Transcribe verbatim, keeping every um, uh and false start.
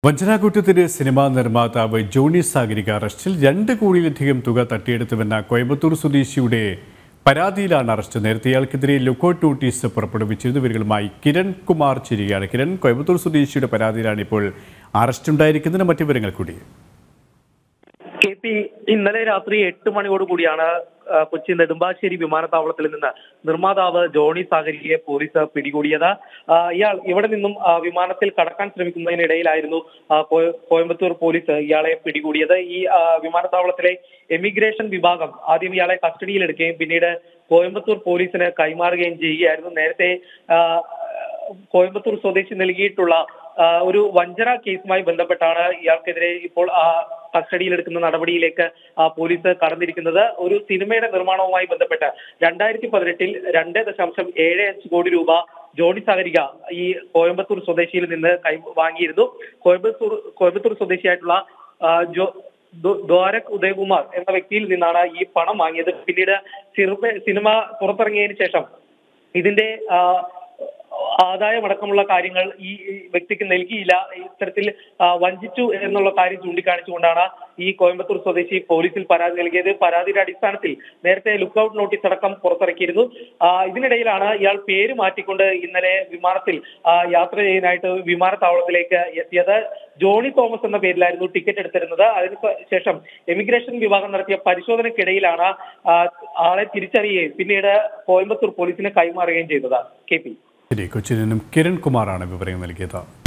വഞ്ചനാകുറ്റത്തിന് cinema നിർമ്മാതാവ് Johny Sagarika അറസ്റ്റിൽ രണ്ട് കോടിയിലധികം തുക തട്ടിയെടുത്തുവെന്ന കോയമ്പത്തൂർ സ്വദേശിയുടെ പരാതിയിലാണ് അറസ്റ്റ്. നേരത്തെ ഇയാൾക്കെതിരെ ലുക്കൌട്ട് നോട്ടീസ് പുറപ്പെടുവിച്ചിരുന്നു. ഇവരുമായി കിരൺ കുമാർ ചേരുകയാണ്. കിരൺ, കോയമ്പത്തൂർ സ്വദേശിയുടെ പരാതിയിലാണ് ഇപ്പോൾ അറസ്റ്റ് ഉണ്ടായിരിക്കുന്നതിന് മറ്റു വിവരങ്ങൾ കൂടി. കെ പി ഇന്നലെ രാത്രി എട്ട് മണിയോട് കൂടിയാണ് കൊച്ചി നെടുമ്പാശ്ശേരി വിമാനത്താവളത്തിൽ നിന്ന് നിർമ്മാതാവ് ജോണി സാഗരികയെ പോലീസ് പിടികൂടിയത്. ഇയാൾ ഇവിടെ നിന്നും വിമാനത്തിൽ കടക്കാൻ ശ്രമിക്കുന്നതിനിടയിലായിരുന്നു കോയമ്പത്തൂർ പോലീസ് ഇയാളെ പിടികൂടിയത്. ഈ വിമാനത്താവളത്തിലെ എമിഗ്രേഷൻ വിഭാഗം ആദ്യം ഇയാളെ കസ്റ്റഡിയിലെടുക്കുകയും പിന്നീട് കോയമ്പത്തൂർ പോലീസിന് കൈമാറുകയും ചെയ്യുകയായിരുന്നു. നേരത്തെ കോയമ്പത്തൂർ സ്വദേശി നൽകിയിട്ടുള്ള ഒരു വഞ്ചന കേസുമായി ബന്ധപ്പെട്ടാണ് ഇയാൾക്കെതിരെ ഇപ്പോൾ കസ്റ്റഡിയിലെടുക്കുന്ന നടപടിയിലേക്ക് പോലീസ് കടന്നിരിക്കുന്നത്. ഒരു സിനിമയുടെ നിർമ്മാണവുമായി ബന്ധപ്പെട്ട് രണ്ടായിരത്തി പതിനെട്ടിൽ രണ്ട് ദശാംശം ഏഴ് അഞ്ച് കോടി രൂപ ജോണി സാഗരിക ഈ കോയമ്പത്തൂർ സ്വദേശിയിൽ നിന്ന് കൈ വാങ്ങിയിരുന്നു. കോയമ്പത്തൂർ കോയമ്പത്തൂർ സ്വദേശിയായിട്ടുള്ള ജോ ദ്വാരക് ഉദയകുമാർ എന്ന വ്യക്തിയിൽ നിന്നാണ് ഈ പണം വാങ്ങിയത്. പിന്നീട് സിനിമ പുറത്തിറങ്ങിയതിനു ശേഷം ഇതിന്റെ ആദായമടക്കമുള്ള കാര്യങ്ങൾ ഈ വ്യക്തിക്ക് നൽകിയില്ല, ഇത്തരത്തിൽ വഞ്ചിച്ചു എന്നുള്ള കാര്യം ചൂണ്ടിക്കാണിച്ചുകൊണ്ടാണ് ഈ കോയമ്പത്തൂർ സ്വദേശി പോലീസിൽ പരാതി നൽകിയത്. പരാതിയുടെ അടിസ്ഥാനത്തിൽ നേരത്തെ ലുക്കൌട്ട് നോട്ടീസ് അടക്കം പുറത്തിറക്കിയിരുന്നു. ഇതിനിടയിലാണ് ഇയാൾ പേര് മാറ്റിക്കൊണ്ട് ഇന്നലെ വിമാനത്തിൽ യാത്ര ചെയ്യാനായിട്ട് വിമാനത്താവളത്തിലേക്ക് എത്തിയത്. ജോണി തോമസ് എന്ന പേരിലായിരുന്നു ടിക്കറ്റ് എടുത്തിരുന്നത്. അതിനുശേഷം എമിഗ്രേഷൻ വിഭാഗം നടത്തിയ പരിശോധനയ്ക്കിടയിലാണ് ആളെ തിരിച്ചറിയുകയും പിന്നീട് കോയമ്പത്തൂർ പോലീസിന് കൈമാറുകയും ചെയ്തത്. കെ പി കൊച്ചിയിൽ നിന്നും കിരൺ കുമാറാണ് വിവരങ്ങൾ നൽകിയത്.